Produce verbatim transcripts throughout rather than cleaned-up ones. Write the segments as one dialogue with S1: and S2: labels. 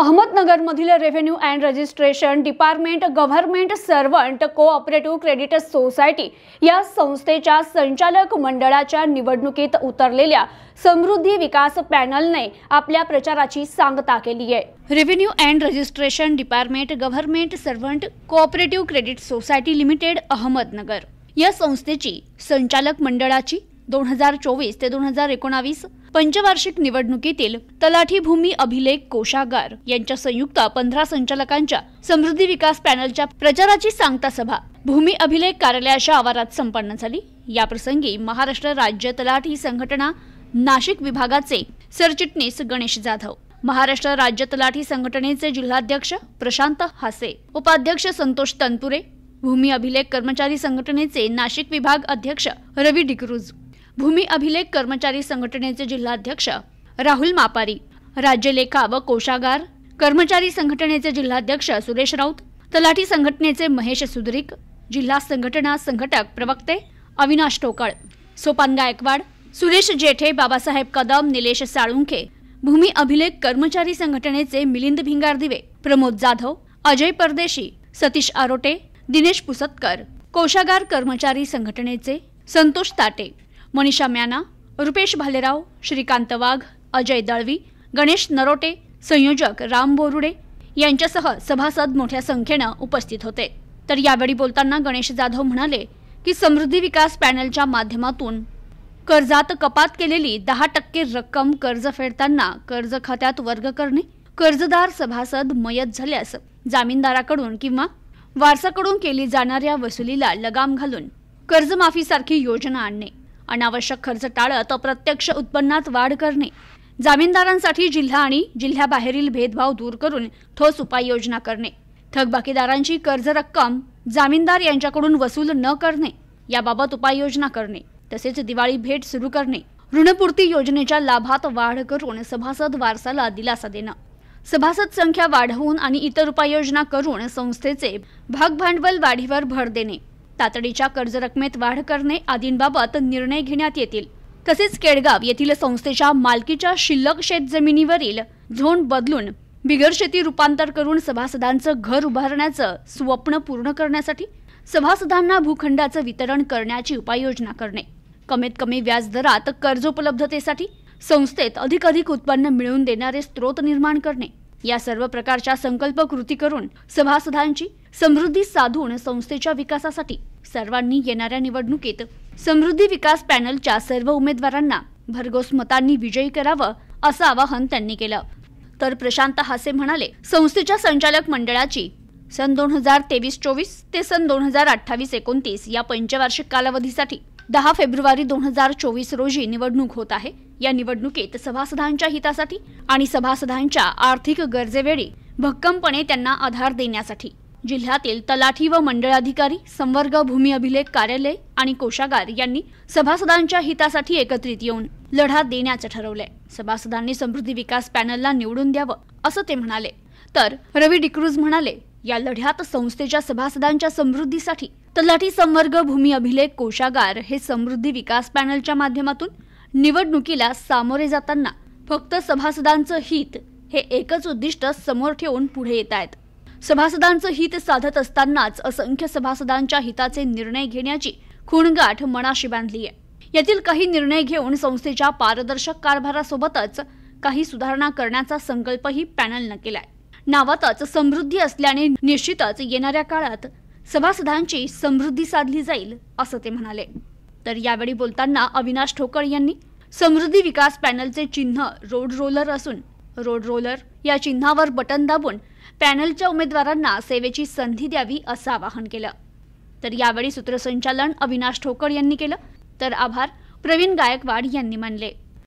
S1: अहमदनगरमधील revenue and registration department government servant cooperative credit society या संस्थेच्या संचालक मंडळाच्या निवडणुकीत उतरलेल्या समृद्धी विकास पॅनलने आपल्या प्रचाराची सांगता केली आहे। Revenue and registration department government servant cooperative credit society limited Ahmednagar या संस्थेची संचालक मंडळाची दोन हजार चोवीस ते दोन हजार एकोणावीस पंचवार्षिक निवडणुकीतील तलाठी भूमी अभिलेख कोषागार यांच्या संयुक्त पंधरा संचालकांच्या समृद्धी विकास पॅनलच्या प्रचाराची सांगता सभा भूमी अभिलेख कार्यालयाच्या आवारात संपन्न झाली। या प्रसंगी महाराष्ट्र राज्य तलाठी संघटना नाशिक विभागाचे सरचिटणीस गणेश जाधव, महाराष्ट्र राज्य तलाठी संघटनेचे जिल्हाध्यक्ष प्रशांत हासे, उपाध्यक्ष संतोष तनपुरे, भूमी अभिलेख कर्मचारी संघटनेचे नाशिक विभाग अध्यक्ष रवी डिक्रूज, भूमी अभिलेख कर्मचारी संघटनेचे जिल्हाध्यक्ष राहुल मापारी, राज्य लेखा व कोषागार कर्मचारी संघटनेचे जिल्हाध्यक्ष सुरेश राऊत, तलाठी संघटनेचे महेश सुदरिक, जिल्हा संघटना संघटक प्रवक्ते अविनाश टोकळ, सोपान गायकवाड, सुरेश जेठे, बाबासाहेब कदम, निलेश साळुंखे, भूमी अभिलेख कर्मचारी संघटनेचे मिलिंद भिंगारदिवे, प्रमोद जाधव, अजय परदेशी, सतीश आरोटे, दिनेश पुसतकर, कोषागार कर्मचारी संघटनेचे संतोष ताटे, मनीषा म्याना, रुपेश भालेराव, श्रीकांत वाघ, अजय दळवी, गणेश नरोटे, संयोजक राम बोरुडे यांच्यासह सभासद मोठ्या संख्येने उपस्थित होते। तर यावेळी बोलताना गणेश जाधव म्हणाले की समृद्धी विकास पॅनलच्या माध्यमातून कर्जात कपात केलेली दहा टक्के रक्कम कर्ज फेडताना कर्ज खात्यात वर्ग करणे, कर्जदार सभासद मयत झाल्यास जामीनदाराकडून किंवा वारसाकडून केली जाणाऱ्या वसुलीला लगाम घालून कर्जमाफीसारखी योजना आणणे, अनावश्यक खर्च टाळत अप्रत्यक्ष उत्पन्नात वाढ करणे, जामीनदारांसाठी जिल्हा आणि जिल्ह्याबाहेरील भेदभाव दूर करून ठोस उपाययोजना करणे, थकबाकीदारांची कर्ज रक्कम जामीनदार यांच्याकडून वसूल न करणे याबाबत उपाययोजना करणे, तसेच दिवाळी भेट सुरू करणे, ऋणपूर्ती योजनेच्या लाभात वाढ करून सभासद वारसाला दिलासा देणे, सभासद संख्या वाढवून आणि इतर उपाययोजना करून संस्थेचे भागभांडवल वाढीवर भर देणे, तातडीच्या कर्ज रकमेत वाढ करणे आदींबाबत निर्णय घेण्यात येतील। तसेच केडगाव येथील संस्थेच्या मालकीच्या शिल्लक शेत जमिनीवरील झोन बदलून बिगर शेती रूपांतर करून सभासदांचं घर उभारण्याचं स्वप्न पूर्ण करण्यासाठी सभासदांना भूखंडाचं वितरण करण्याची उपाययोजना करणे, कमीत कमी व्याज दरात कर्ज उपलब्धतेसाठी संस्थेत अधिकाधिक उत्पन्न मिळवून देणारे स्रोत निर्माण करणे, या सर्व प्रकारच्या संकल्प कृती करून सभासदांची समृद्धी साधून संस्थेच्या विकासासाठी सर्वांनी येणाऱ्या निवडणुकीत समृद्धी विकास पॅनलच्या सर्व उमेदवारांना भरघोस मतांनी विजयी करावं असं आवाहन त्यांनी केलं। तर प्रशांत हासे म्हणाले, संस्थेच्या संचालक मंडळाची सन दोन हजार तेवीस चोवीस ते सन दोन हजार अठ्ठावीस एकोणतीस या पंचवार्षिक कालावधीसाठी दहा फेब्रुवारी दोन हजार चोवीस रोजी निवडणूक होत आहे। या निवडणुकीत सभासदांच्या हितासाठी आणि सभासदांच्या आर्थिक गरजेवेळी भक्कमपणे त्यांना आधार देण्यासाठी जिल्ह्यातील तलाठी व मंडळाधिकारी, संवर्ग, भूमी अभिलेख कार्यालय आणि कोषागार यांनी सभासदांच्या हितासाठी एकत्रित येऊन लढा देण्याचं ठरवलंय। सभासदांनी समृद्धी विकास पॅनलला निवडून द्यावं असं ते म्हणाले। तर रवी डिक्रूज म्हणाले, या लढ्यात संस्थेच्या सभासदांच्या समृद्धीसाठी तलाठी, संवर्ग, भूमी अभिलेख कोषागार हे समृद्धी विकास पॅनलच्या माध्यमातून निवडणुकीला सामोरे जाताना फक्त सभासदांचं हित हे एकच उद्दिष्ट समोर ठेवून पुढे येत आहेत। सभासदांचं हित साधत असतानाच असंख्य सभासदांच्या हिताचे निर्णय घेण्याची खूणगाठ मनाशी बांधली आहे। यातील काही निर्णय घेऊन संस्थेच्या पारदर्शक कारभारासोबतच काही सुधारणा करण्याचा संकल्पही पॅनलनं केलाय। नावातच समृद्धी असल्याने निश्चितच येणाऱ्या काळात सभासदांची समृद्धी साधली जाईल असं ते म्हणाले। तर यावेळी बोलताना अविनाश टोकळ यांनी समृद्धी विकास पॅनलचे चिन्ह रोड रोलर असून रोड रोलर या चिन्हावर बटन दाबून पॅनलच्या उमेदवारांना सेवेची संधी द्यावी असं आवाहन केलं। तर यावेळी सूत्रसंचालन अविनाश टोकळ यांनी केलं, तर आभार प्रवीण गायकवाड यांनी मानले।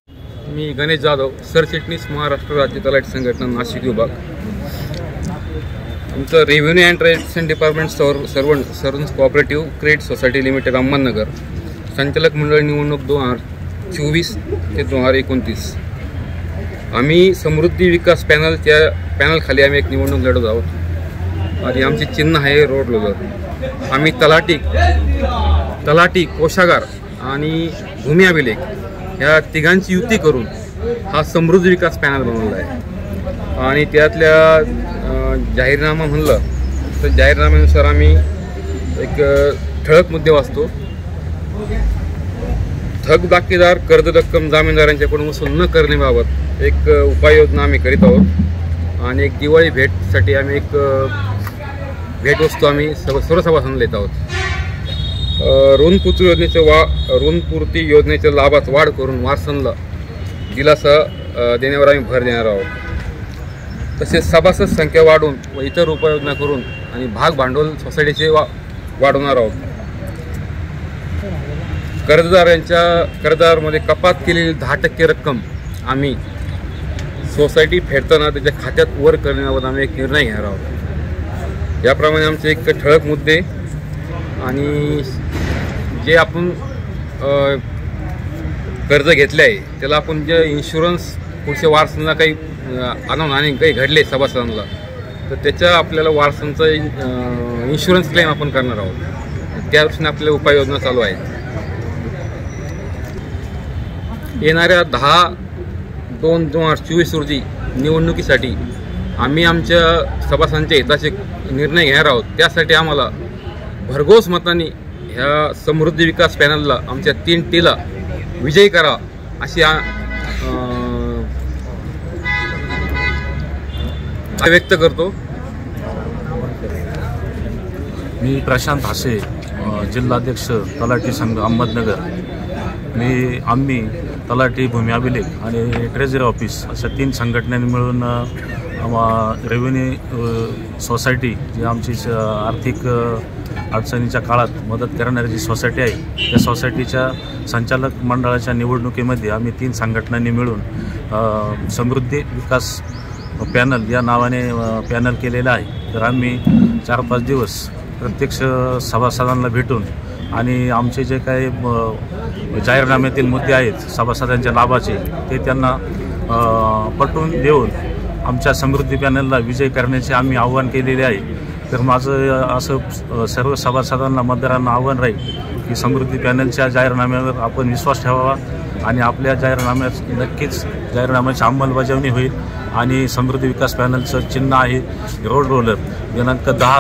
S2: मी गणेश जाधव, सरचिटणीस, महाराष्ट्र राज्य तलाठी संघटना नाशिक विभाग। आमचं revenue and registration department servant servant cooperative credit society limited Ahmednagar संचालक मंडळ निवडणूक दोन हजार चोवीस ते दोन हजार एकोणतीस। आम्ही समृद्धी विकास पॅनलच्या पॅनलखाली आम्ही एक निवडणूक लढत आहोत आणि आमचे चिन्ह आहे रोड रोलर। आम्ही तलाठी तलाठी कोषागार आणि भूमी अभिलेख या तिघांची युती करून हा समृद्धी विकास पॅनल बनवला आहे। आणि त्यातल्या अ, जाहीरनामा म्हणलं तर जाहीरनाम्यानुसार आम्ही एक अ, ठळक मुद्दे वाचतो. थकबाकीदार कर्ज रक्कम जामीनदारांच्याकडून वसूल न करण्याबाबत एक अ, उपाययोजना आम्ही करीत आहोत. आणि एक दिवाळी भेटसाठी आम्ही एक अ, भेटवस्तू आम्ही सर्व सर्व सभासदांना देत आहोत. ऋणपूर्ती योजनेच्या वा ऋणपूर्ती योजनेच्या लाभात वाढ करून वारसांना दिलासा अ, देण्यावर आम्ही भर देणार आहोत. तसेच सभासद संख्या वाढवून व इतर उपाययोजना करून आणि भाग भांडवल सोसायटीचे वा वाढवणार आहोत. कर्जदारांच्या कर्जदारामध्ये कपात केलेली दहा टक्के रक्कम आम्ही सोसायटी फेडताना त्याच्या खात्यात वर करण्याबाबत आम्ही एक निर्णय घेणार आहोत. याप्रमाणे आमचे एक ठळक मुद्दे. आणि जे आपण अ, कर्ज घेतले आहे त्याला आपण जे इन्शुरन्स पुढच्या वारसांना काही आणून आणि काही घडले सभासदांना तर त्याच्या आपल्याला वारसांचा इन्शुरन्स क्लेम आपण करणार आहोत. त्या दृष्टीने आपल्याला उपाययोजना चालू आहेत. येणाऱ्या दहा दोन दोन हजार चोवीस रोजी निवडणुकीसाठी आम्ही आमच्या सभासदांच्या हिताचे निर्णय घेणार आहोत. त्यासाठी आम्हाला भरघोस मतांनी ह्या समृद्धी विकास पॅनलला आमच्या तीन टीला विजयी करा अशी व्यक्त करतो.
S3: मी प्रशांत हासे, जिल्हाध्यक्ष तलाठी संघ अहमदनगर. मी आम्ही तलाठी भूमी अभिलेख आणि ट्रेझरी ऑफिस अशा तीन संघटनांनी मिळून रेव्हेन्यू सोसायटी जी आमची आर्थिक अडचणीच्या काळात मदत करणारी जी सोसायटी आहे त्या सोसायटीच्या संचालक मंडळाच्या निवडणुकीमध्ये आम्ही तीन संघटनांनी मिळून समृद्धी विकास पॅनल या नावाने पॅनल केलेलं आहे. तर आम्ही चार पाच दिवस प्रत्यक्ष सभासदांना भेटून आणि आमचे जे काही जाहीरनाम्यातील मुद्दे आहेत सभासदांच्या लाभाचे ते त्यांना पटवून देऊन आमच्या समृद्धी पॅनलला विजय करण्याचे आम्ही आव्हान केलेले आहे. तर माझं असं सर्व सभासदांना मतदारांना आव्हान राहील की समृद्धी पॅनलच्या जाहीरनाम्यावर आपण विश्वास ठेवावा आणि आपल्या जाहीरनाम्यात नक्कीच जाहीरनाम्याची अंमलबजावणी होईल. आणि समृद्धी विकास पॅनलचं चिन्ह आहे रोड रोलर. दिनांक दहा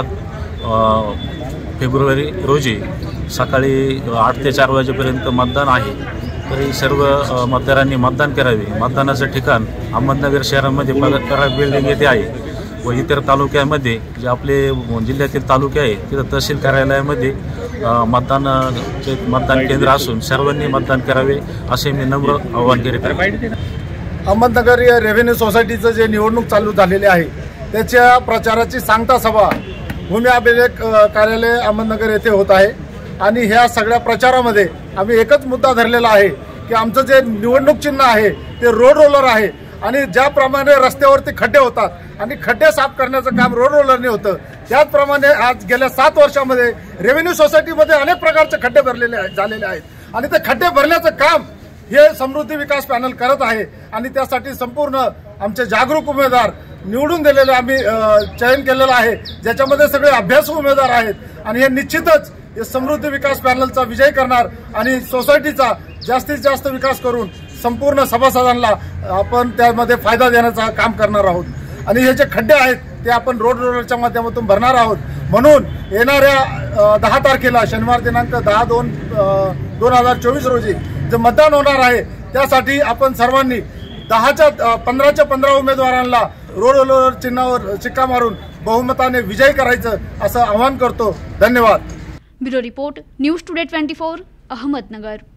S3: फेब्रुवारी रोजी सकाळी आठ ते चार वाजेपर्यंत मतदान आहे. तरी सर्व मतदारांनी मतदान करावे. मतदानाचं ठिकाण अहमदनगर शहरामध्ये पगार बिल्डिंग येथे आहे व इतर तालुक्यामध्ये जे आपले जिल्ह्यातील तालुके आहे तिथं तहसील कार्यालयामध्ये मतदानाचे मतदान केंद्र असून सर्वांनी मतदान करावे असे मी नम्र आवाहन करीत आहे.
S4: अहमदनगर या रेव्हेन्यू सोसायटीचं जे निवडणूक चालू झालेली आहे त्याच्या प्रचाराची सांगता सभा भूमी अभिलेख कार्यालय अहमदनगर येथे होत आहे. आणि ह्या सगळ्या प्रचारामध्ये आम्ही एकच मुद्दा धरलेला आहे की आमचं जे निवडणूक चिन्ह आहे ते रोड रोलर आहे. आणि ज्याप्रमाणे रस्त्यावरती खड्डे होतात आणि खड्डे साफ करण्याचं काम रोड रोलरने होतं त्याचप्रमाणे आज गेल्या सात वर्षामध्ये रेव्हेन्यू सोसायटीमध्ये अनेक प्रकारचे खड्डे भरलेले झालेले आहेत आणि ते खड्डे भरण्याचं काम हे समृद्धी विकास पॅनल करत आहे. आणि त्यासाठी संपूर्ण आमचे जागरूक उमेदवार निवडून दिलेले आम्ही चयन केलेलं आहे ज्याच्यामध्ये सगळे अभ्यासू उमेदवार आहेत. आणि हे निश्चितच हे समृद्धी विकास पॅनलचा विजय करणार आणि सोसायटीचा जास्तीत जास्त विकास करून संपूर्ण सभासदांना आपण त्यामध्ये फायदा देण्याचं काम करणार आहोत. आणि हे जे खड्डे आहेत ते आपण रोड रोलरच्या माध्यमातून भरणार आहोत. म्हणून येणाऱ्या दहा तारखेला शनिवार दिनांक दहा दोन दोन हजार चोवीस रोजी जे मतदान होणार आहे त्यासाठी आपण सर्वांनी दहाच्या पंधराच्या पंधरा उमेदवारांना रोड रोलर चिन्हावर शिक्का मारून बहुमताने विजयी करायचं असं आवाहन करतो. धन्यवाद.
S1: Bureau report news today twenty four Ahmednagar.